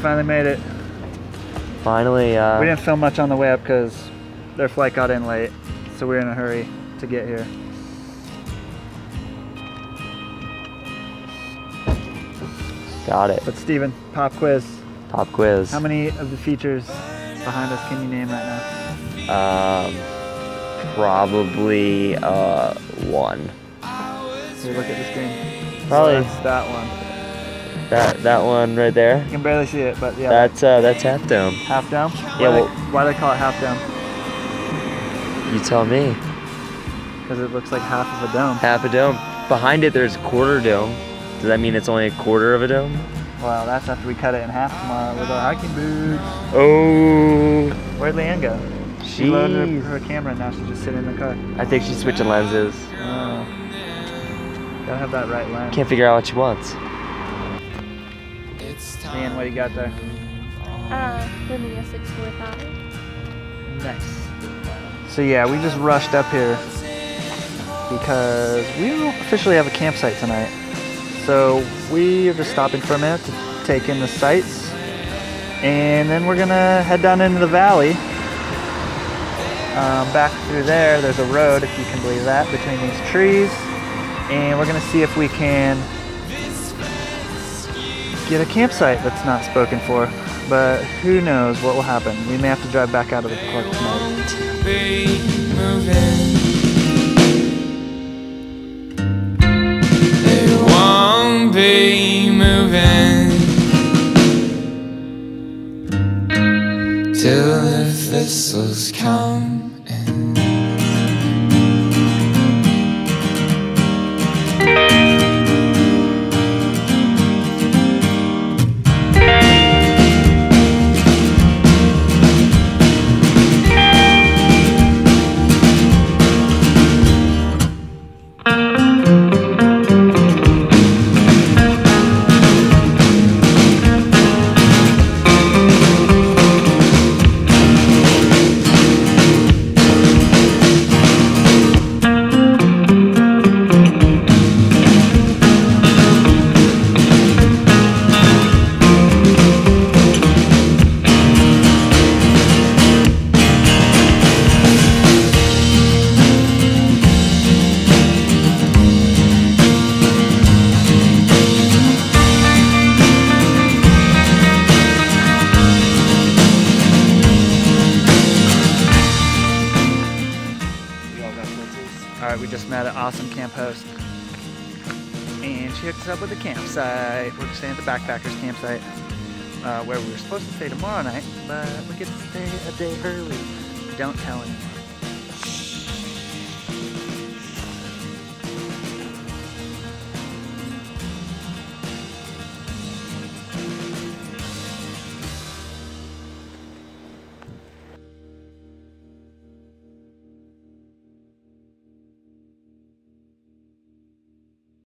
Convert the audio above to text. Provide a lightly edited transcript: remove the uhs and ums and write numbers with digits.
finally made it. Finally. We didn't film much on the way up because their flight got in late, so we were in a hurry to get here. Got it. But Stephen, pop quiz. Pop quiz. How many of the features behind us can you name right now? Probably 1. Here, look at the screen. Probably So that's that one. that one right there. You can barely see it, but yeah. That's Half Dome. Half Dome? Yeah. Why do they call it Half Dome? You tell me. Because it looks like half of a dome. Half a dome. Behind it, there's a quarter dome. Does that mean it's only a quarter of a dome? Well, that's after we cut it in half tomorrow with our hiking boots. Oh. Where'd Leanne go? She loaded her camera and now she's just sitting in the car. I think she's switching lenses. Oh. Gotta have that right lens. Can't figure out what she wants. Leanne, what do you got there? The Mia 645. Nice. So yeah, we just rushed up here because we don't officially have a campsite tonight. So we are just stopping for a minute to take in the sights, and then we're gonna head down into the valley. Back through there, there's a road, if you can believe that, between these trees, and we're gonna see if we can get a campsite that's not spoken for, but who knows what will happen. We may have to drive back out of the park tonight. Be moving till the thistles come in. Alright, we just met an awesome camp host, and she hooked us up with a campsite. We're staying at the Backpackers campsite, where we were supposed to stay tomorrow night, but we get to stay a day early. Don't tell anyone.